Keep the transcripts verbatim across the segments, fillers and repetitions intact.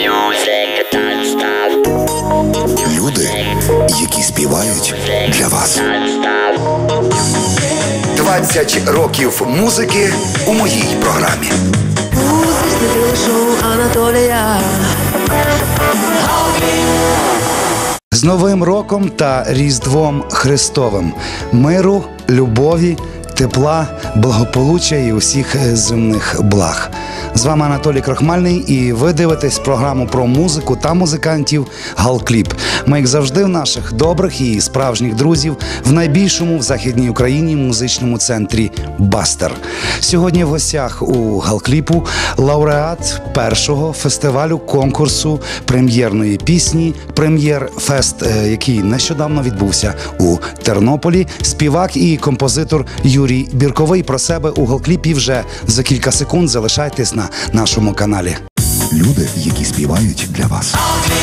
Люди, які співають для вас. двадцять років музики у моїй програмі. Музичне шоу Анатолія. З Новим роком та Різдвом Христовим. Миру, любові, тепла, благополуччя і усіх земних благ. З вами Анатолій Крохмальний, і ви дивитесь програму про музику та музикантів «Галкліп». Ми, як завжди, в наших добрих і справжніх друзів в найбільшому в Західній Україні музичному центрі «Бастер». Сьогодні в гостях у «Галкліпу» лауреат першого фестивалю конкурсу прем'єрної пісні «Прем'єр-фест», який нещодавно відбувся у Тернополі, співак і композитор Юрій Бірковий. Про себе у «Галкліпі» вже за кілька секунд. Залишайтесь на нашому каналі. Люди, які співають для вас.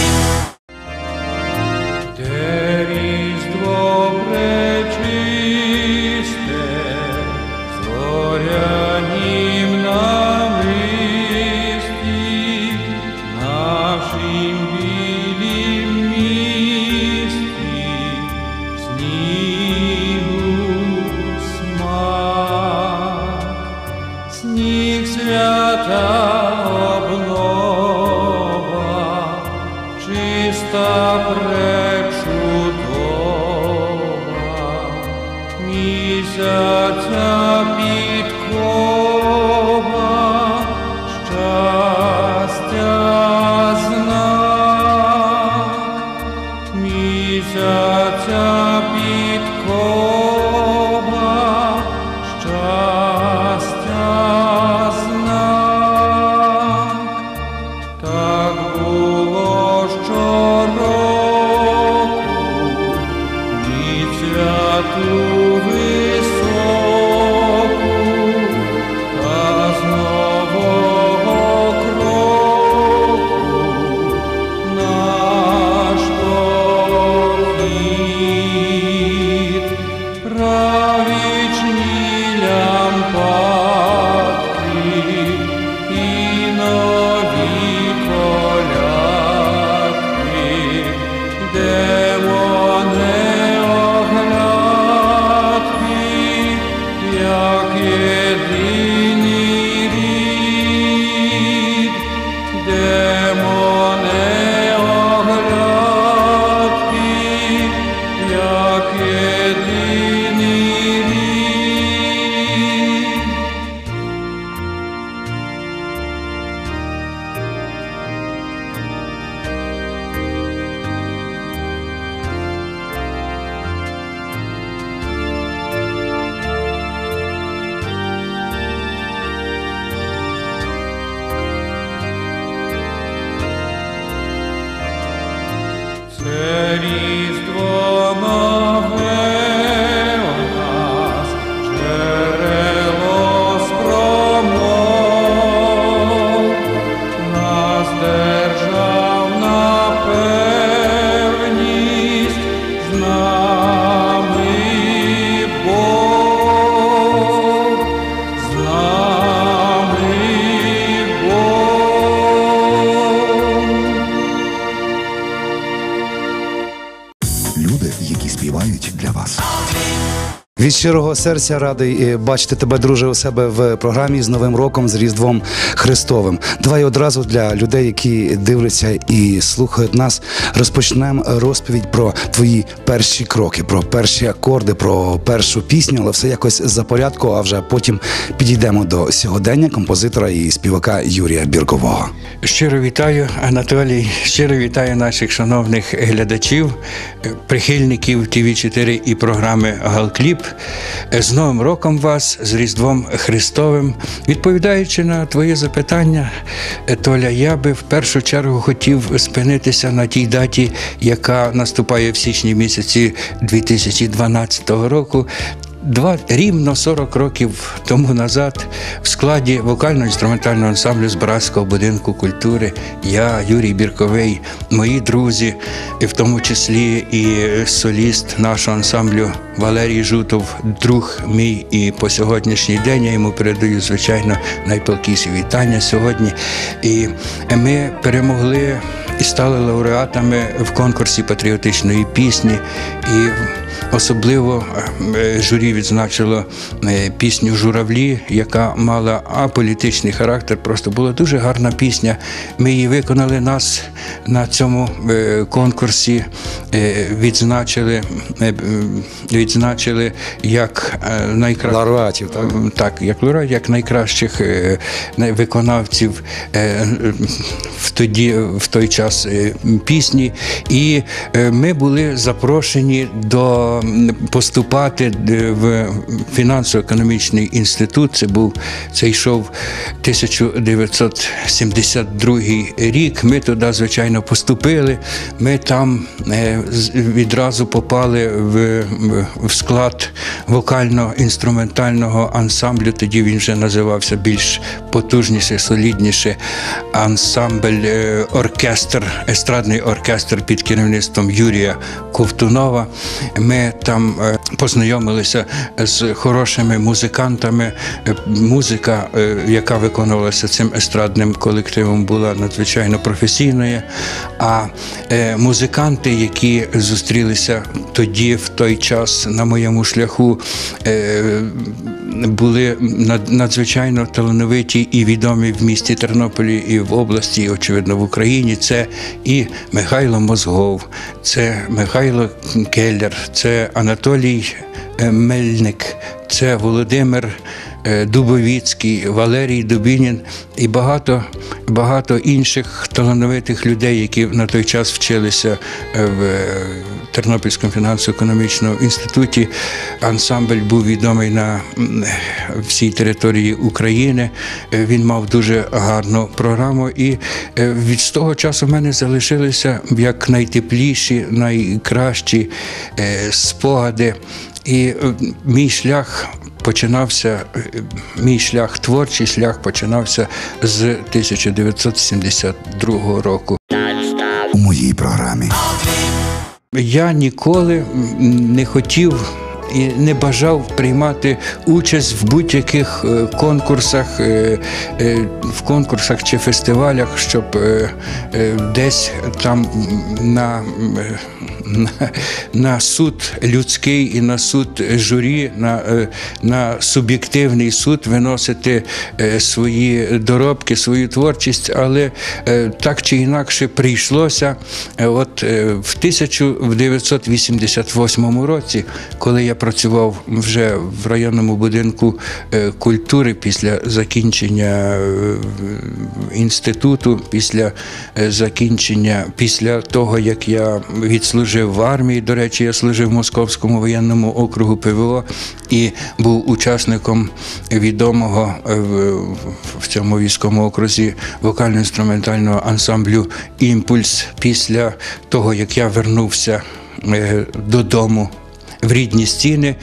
Де різдво пречисте, зорянім намисті, нашим білім місті, снігу смак, сніг свята обнова, чиста пречудова, місяця підкова, щастя знак, місяця підкова, щастя знак. Так було щороку, ніч святу високу, та з нового кроку наш похід. Правічні лямпадки і нові колядки, йдемо неоглядки, як єдиний рід, йдемо неоглядки, як єдиний рід. Це різдво нове у нас, джерело спромов, нас державна певність, з нами Бог, з нами Бог. Люди, які співають для вас. Від щирого серця радий бачити тебе, друже, у себе в програмі з Новим роком, з Різдвом Христовим. Давай одразу для людей, які дивляться і слухають нас, розпочнемо розповідь про твої перші кроки, про перші акорди, про першу пісню, але все якось за порядку, а вже потім підійдемо до сьогодення композитора і співака Юрія Біркового. Щиро вітаю, Анатолій, щиро вітаю наших шановних глядачів, прихильників Ті Ві чотири і програми «Галкліп». З Новим роком вас, з Різдвом Христовим. Відповідаючи на твоє запитання, Толя, я би в першу чергу хотів спинитися на тій даті, яка наступає в січні місяці дві тисячі дванадцятого року. Два, рівно сорок років тому назад в складі вокально-інструментального ансамблю з Братського будинку культури я, Юрій Бірковий, мої друзі, і в тому числі і соліст нашого ансамблю Валерій Жутов, друг мій, і по сьогоднішній день я йому передаю, звичайно, найпалкіші вітання сьогодні. І ми перемогли і стали лауреатами в конкурсі патріотичної пісні. І особливо журі відзначило пісню «Журавлі», яка мала аполітичний характер. Просто була дуже гарна пісня. Ми її виконали, нас на цьому конкурсі відзначили, відзначили як найкращих Лауреатів, так? Так, як лауреат, як найкращих виконавців в тоді, в той час пісні. І ми були запрошені до поступати в фінансово-економічний інститут. Це був, це йшов тисяча дев'ятсот сімдесят другий рік. Ми туди, звичайно, поступили. Ми там відразу попали в, в склад вокально-інструментального ансамблю. Тоді він вже називався більш потужніше, солідніше ансамбль, оркестр, естрадний оркестр під керівництвом Юрія Ковтунова. Ми там познайомилися з хорошими музикантами. Музика, яка виконувалася цим естрадним колективом, була надзвичайно професійною, а музиканти, які зустрілися тоді, в той час, на моєму шляху, були надзвичайно талановиті і відомі в місті Тернополі, і в області, і, очевидно, в Україні. Це і Михайло Мозгов, це Михайло Келлер, це Анатолій Мельник, це Володимир Дубовіцький, Валерій Дубінін і багато, багато інших талановитих людей, які на той час вчилися в Тернопільському фінансово-економічному інституті. Ансамбль був відомий на всій території України. Він мав дуже гарну програму, і від того часу в мене залишилися як найтепліші, найкращі спогади. І мій шлях починався, мій шлях, творчий шлях починався з тисяча дев'ятсот сімдесят другого року. У моїй програмі. Я ніколи не хотів і не бажав приймати участь в будь-яких конкурсах, в конкурсах чи фестивалях, щоб десь там на, на, на суд людський і на суд журі, на, на суб'єктивний суд виносити свої доробки, свою творчість, але так чи інакше прийшлося. От в тисяча дев'ятсот вісімдесят восьмому році, коли я працював вже в районному будинку культури після закінчення інституту, після закінчення, після того, як я відслужив в армії, до речі, я служив в Московському воєнному округу ПВО і був учасником відомого в цьому військовому окрузі вокально-інструментального ансамблю «Імпульс». Після того, як я вернувся додому в рідні стіни,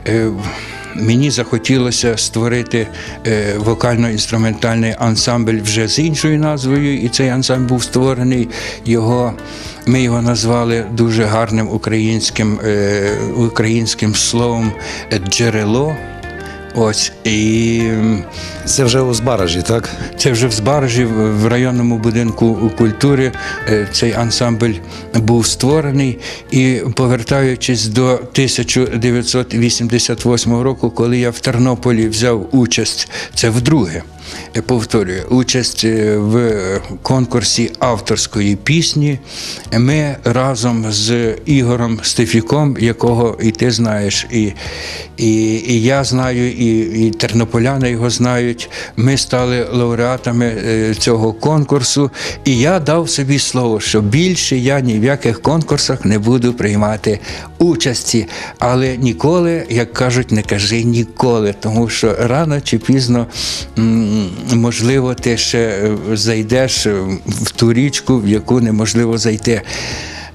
мені захотілося створити вокально-інструментальний ансамбль вже з іншою назвою, і цей ансамбль був створений. Його, ми його назвали дуже гарним українським, українським словом «джерело». Ось, і це вже у Збаражі, так? Це вже в Збаражі, в районному будинку культури цей ансамбль був створений. І повертаючись до тисяча дев'ятсот вісімдесят восьмого року, коли я в Тернополі взяв участь, це вдруге, повторюю, участь в конкурсі авторської пісні, ми разом з Ігорем Стефіком, якого і ти знаєш, і, і, і я знаю, і, і тернополяни його знають, ми стали лауреатами цього конкурсу, і я дав собі слово, що більше я ні в яких конкурсах не буду приймати участі, але ніколи, як кажуть, не кажи ніколи, тому що рано чи пізно можливо, ти ще зайдеш в ту річку, в яку неможливо зайти.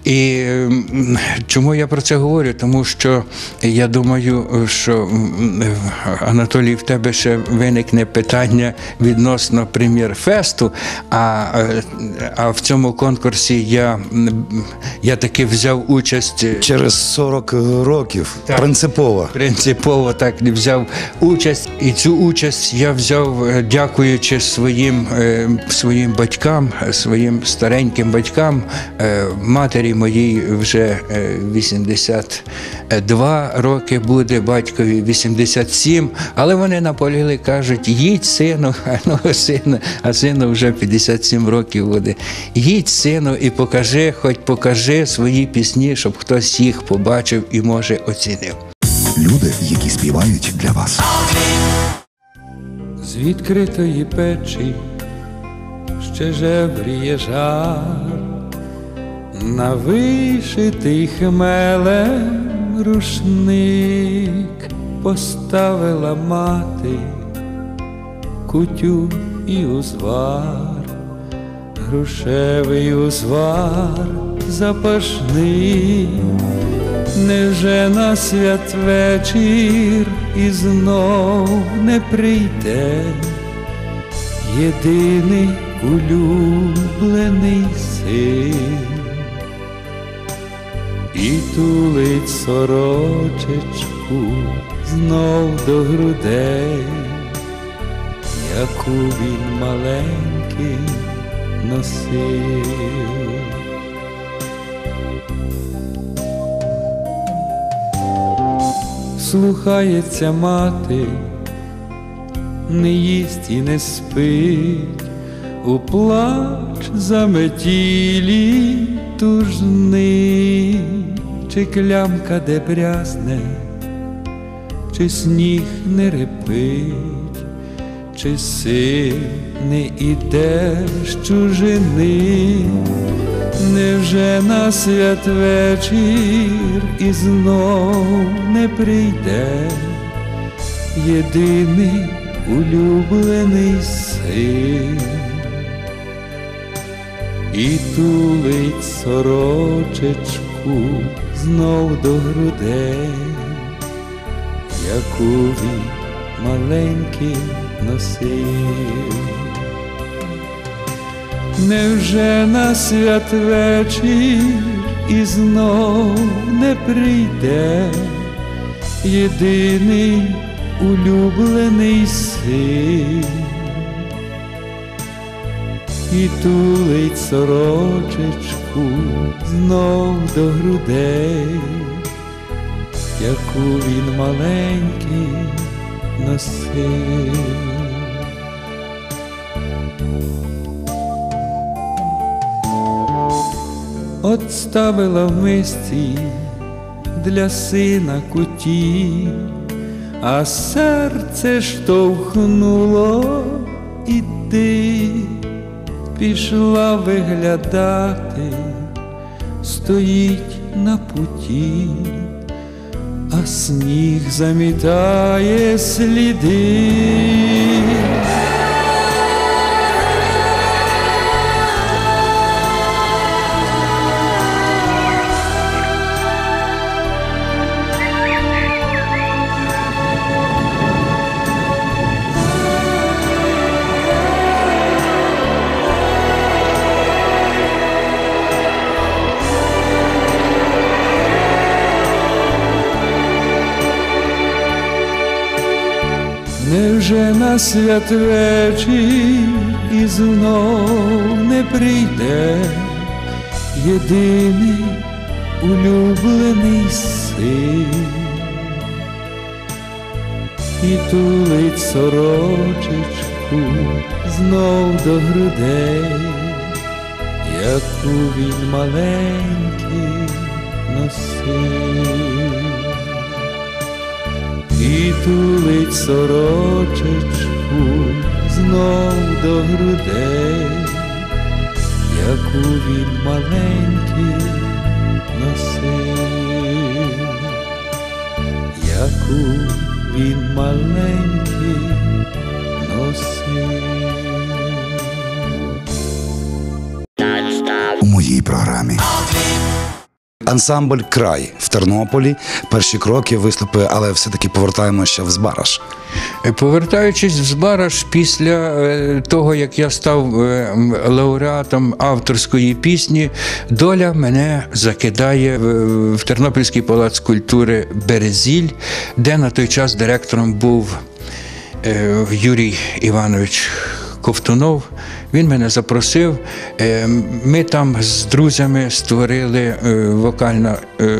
І м, чому я про це говорю? Тому що я думаю, що м, Анатолій, в тебе ще виникне питання відносно прем'єр-фесту, а, а в цьому конкурсі я, я таки взяв участь. Через сорок років, Так. принципово. Принципово так взяв участь. І цю участь я взяв, е, дякуючи своїм, е, своїм батькам, е, своїм стареньким батькам. Е, Матері моїй вже е, вісімдесят два роки буде, батькові вісімдесят сім, але вони наполягли, кажуть, їдь, сину, а ну, сину, а сину вже п'ятдесят сім років буде. Їдь, сину, і покажи, хоч покажи свої пісні, щоб хтось їх побачив і, може, оцінив. Люди, які співають для вас. З відкритої печі ще жевріє жар, на вишитий хмелем рушник поставила мати кутю і узвар, грушевий узвар запашний. Невже на святвечір і знов не прийде єдиний улюблений син і тулить сорочечку знов до грудей, яку він маленький носив? Слухається мати, не їсть і не спить, у плач заметілі тужни, чи клямка де брязне, чи сніг не репить, чи син не іде з чужини. Невже на святвечір і знов не прийде єдиний улюблений син і тулить сорочечку знов до грудей, яку він маленький носив? Невже на святвечір і знов не прийде єдиний улюблений син і тулить сорочечку знов до грудей, яку він маленький носив? От ставила в мисці для сина куті, а серце штовхнуло іти. Пішла виглядати, стоїть на путі, а сніг замітає сліди. Невже на святвечір і знов не прийде єдиний улюблений син і тулить сорочечку знов до грудей, яку він маленький носив? І тулить сорочечку знов до грудей, яку він маленький носив, яку він маленький носив. У моїй програмі. Ансамбль «Край» в Тернополі. Перші кроки, виступи, але все-таки повертаємося в Збараж. Повертаючись в Збараж, після того, як я став лауреатом авторської пісні, доля мене закидає в Тернопільський палац культури «Березіль», де на той час директором був Юрій Іванович Ковтунов. Він мене запросив. Ми там з друзями створили вокально,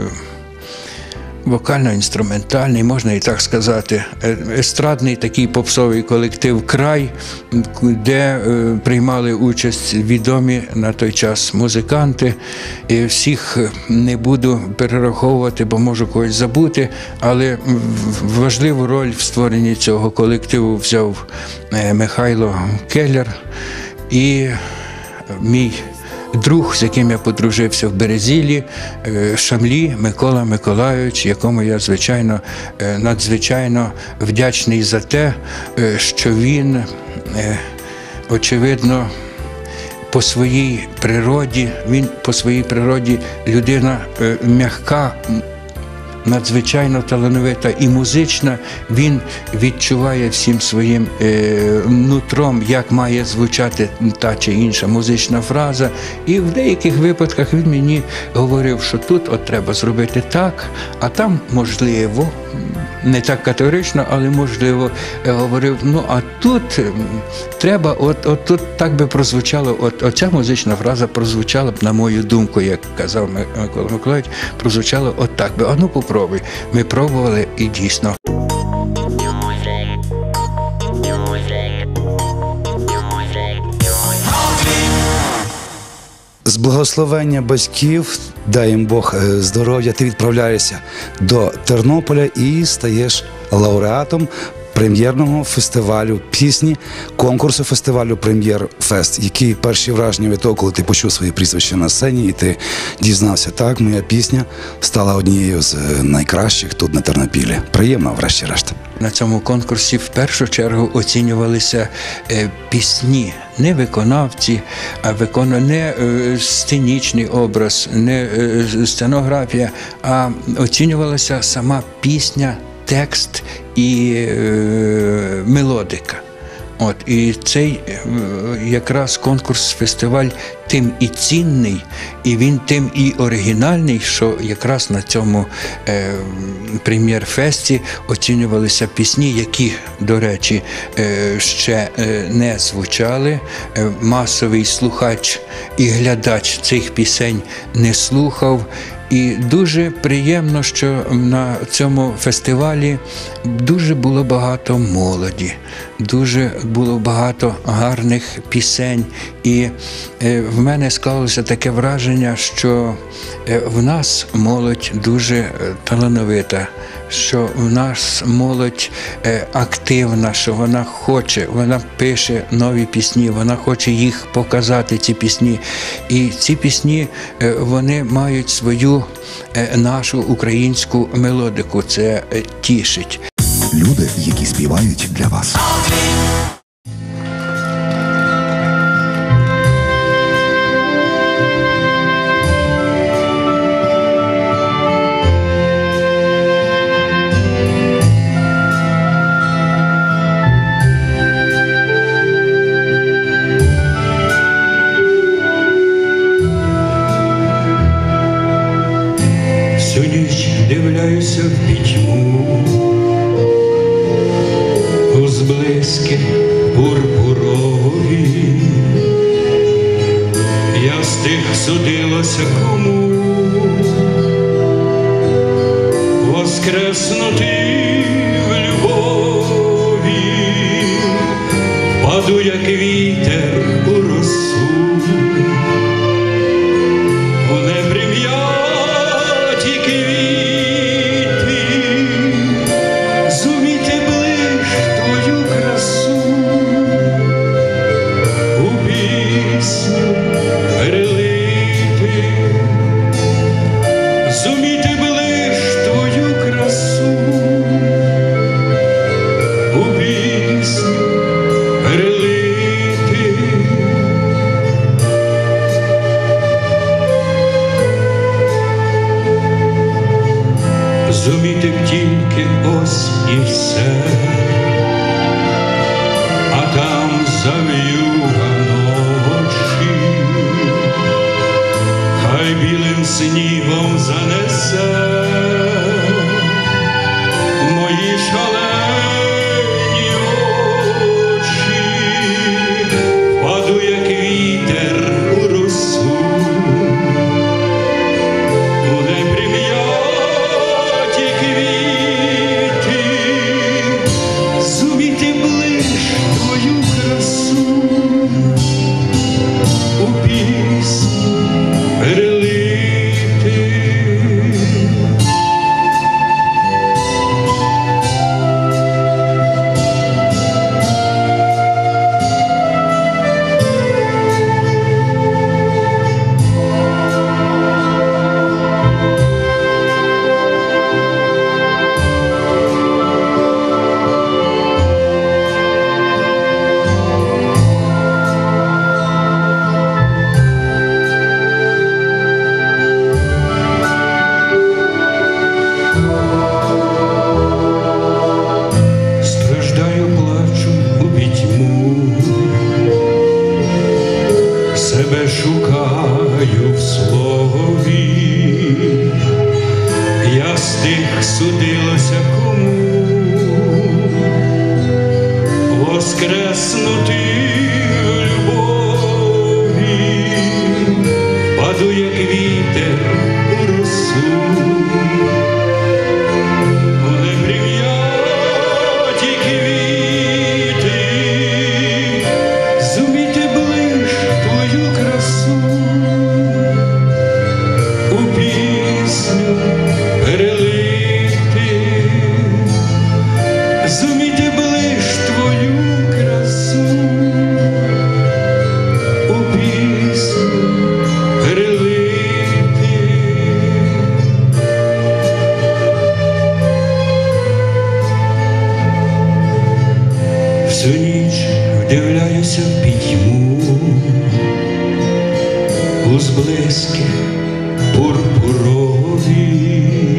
вокально-інструментальний, можна і так сказати, естрадний такий попсовий колектив «Край», де приймали участь відомі на той час музиканти. І всіх не буду перераховувати, бо можу когось забути, але важливу роль в створенні цього колективу взяв Михайло Келлер і мій друг, з яким я подружився в Березілі, Шамлі Микола Миколайович, якому я, звичайно, надзвичайно вдячний за те, що він, очевидно, по своїй природі, він по своїй природі людина м'яка, надзвичайно талановита і музична. Він відчуває всім своїм е, нутром, як має звучати та чи інша музична фраза. І в деяких випадках він мені говорив, що тут от треба зробити так, а там можливо, не так категорично, але можливо, говорив, ну а тут треба, от, от тут так би прозвучало, от оця музична фраза прозвучала б, на мою думку, як казав Микола Миколайович, прозвучало от так би. А ну попробуй. Ми пробували і дійсно. З благословення батьків, дай їм Бог здоров'я, ти відправляєшся до Тернополя і стаєш лауреатом прем'єрного фестивалю пісні, конкурсу фестивалю «Прем'єр-фест». Які перші враження від того, коли ти почув своє прізвище на сцені і ти дізнався, так, моя пісня стала однією з найкращих тут на Тернопілі. Приємно, врешті-решт. На цьому конкурсі в першу чергу оцінювалися е, пісні, не виконавці, а викона... не е, сценічний образ, не е, сценографія, а оцінювалася сама пісня, текст і е, мелодика. От, і цей якраз конкурс-фестиваль тим і цінний, і він тим і оригінальний, що якраз на цьому е, прем'єр-фесті оцінювалися пісні, які, до речі, е, ще е, не звучали. Е, масовий слухач і глядач цих пісень не слухав. І дуже приємно, що на цьому фестивалі дуже було багато молоді, дуже було багато гарних пісень. І в мене склалося таке враження, що в нас молодь дуже талановита, що в нас молодь активна, що вона хоче, вона пише нові пісні, вона хоче їх показати, ці пісні. І ці пісні, вони мають свою нашу українську мелодику. Це тішить. Люди, які співають для вас. Всю ніч дивляюся в пітьму, у зблиски пурпурові. Я з тих судилося кому воскреснути в любові. Паду, як вітер у росу, у неприм'яті квіти. Зумійте ближ твою красу, у пісню перелити. Зумійте ближ твою красу, у пісню перелити. снігом занесе мої шалені очі, впаду, як вітер у росу, у неприм'яті квіти, зуміти ближ твою красу, у пісню перелити. Страждаю, плачу у пітьму, себе шукаю в слові, я з тих судилося кому воскреснути в любові, впаду, як вітер у росу, у неприм'яті квіти, зуміти ближ твою красу, у пісню перелити, зуміти ближ твою красу, у пісню перелити. Всю ніч вдивляюся в пітьму, у зблиски пурпурові.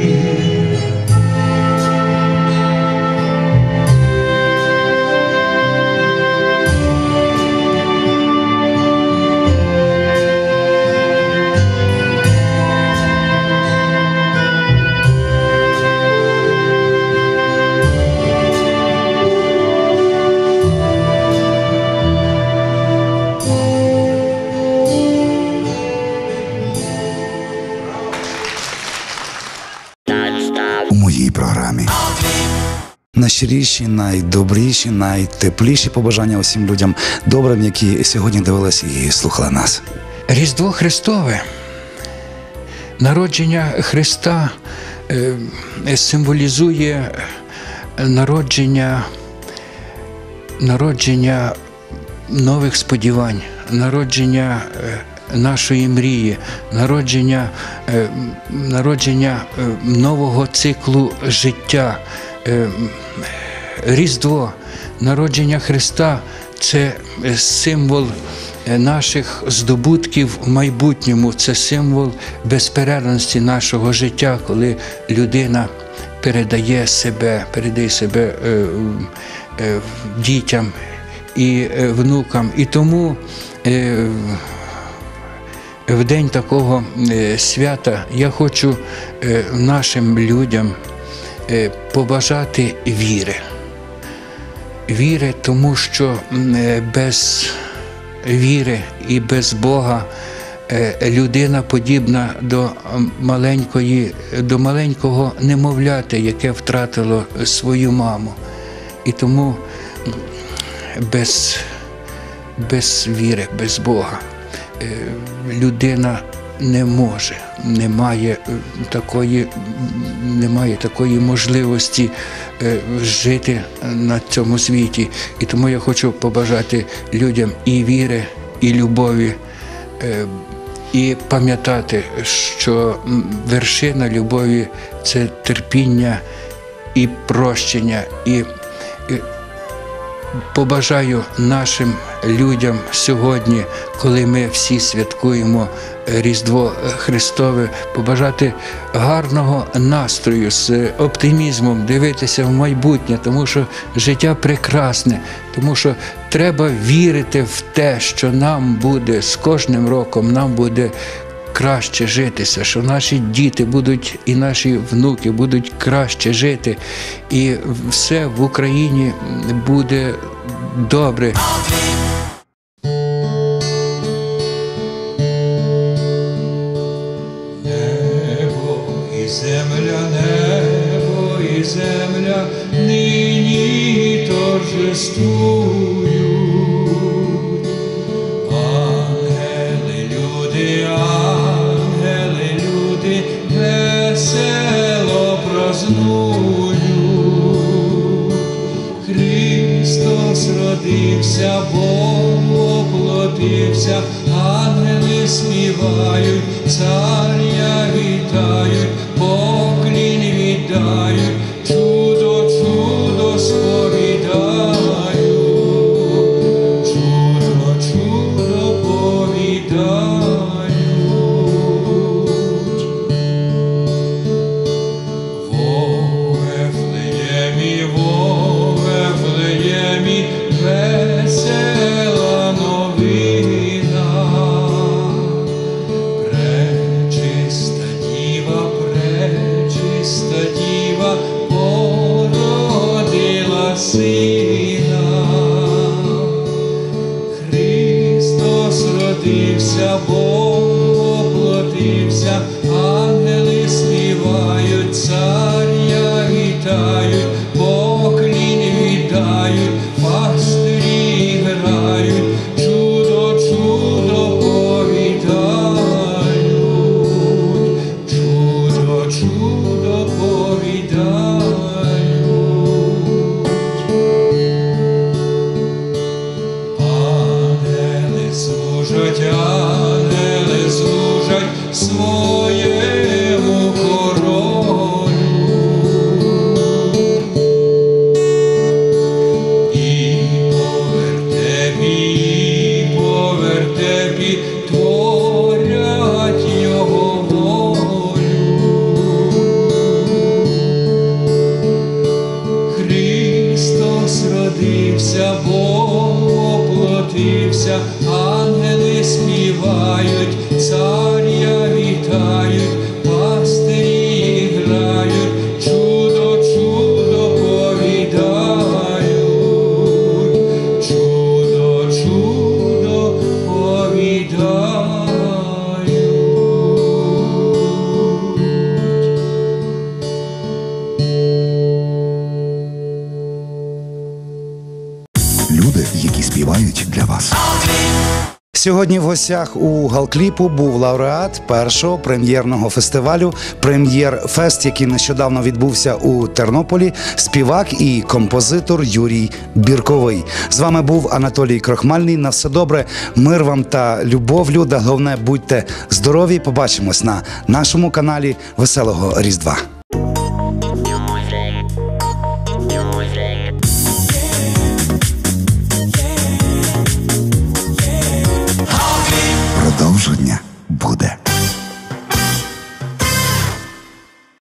У моїй програмі. Найщиріші, найдобріші, найтепліші побажання усім людям добрим, які сьогодні дивились і слухали нас. Різдво Христове, народження Христа е, символізує народження, народження нових сподівань, народження е, нашої мрії, народження, е, народження е, нового циклу життя. Е, Різдво, народження Христа – це символ наших здобутків в майбутньому, це символ безперервності нашого життя, коли людина передає себе, передає себе е, е, дітям і е, внукам. І тому е, в день такого е, свята я хочу е, нашим людям е, побажати віри. Віри, тому що е, без віри і без Бога людина подібна до маленької, до маленького немовляти, яке втратило свою маму. І тому без, без віри, без Бога людина не може, немає такої, немає такої можливості жити на цьому світі. І тому я хочу побажати людям і віри, і любові, і пам'ятати, що вершина любові – це терпіння і прощення. І побажаю нашим людям сьогодні, коли ми всі святкуємо Різдво Христове, побажати гарного настрою, з оптимізмом дивитися в майбутнє, тому що життя прекрасне, тому що треба вірити в те, що нам буде, з кожним роком нам буде краще житися, що наші діти будуть і наші внуки будуть краще жити, і все в Україні буде добре. Небо і земля, небо і земля нині торжествують. Ангели, люди, ангели, люди весело празнують. Христос родився, Бог воплотився, ангели співають, царя вітають, поклін віддають, чудо, чудо сповідають, чудо, чудо повідають. Во Вифлеємі, во Вифлеємі весела новина. Пречиста діва, пречиста діва породила сина. Христос родився, Бог воплотився, ангели співають, царя вітають, поклін віддають, пастирі грають, чудо, чудо повідають, чудо, чудо повідають. Ангели служать, ангели служать своєму королю. І по вертепі, і по вертепі творять його волю. Христос родився, Бог воплотився, ангели співають, царя вітають, пастирі грають, чудо, чудо повідають, чудо, чудо повідають. Люди, які співають для вас. Сьогодні в гостях у Галкліпу був лауреат першого прем'єрного фестивалю «Прем'єр-фест», який нещодавно відбувся у Тернополі, співак і композитор Юрій Бірковий. З вами був Анатолій Крохмальний. На все добре, мир вам та любов, люда. Головне, будьте здорові. Побачимось на нашому каналі Веселого Різдва. Продовження буде.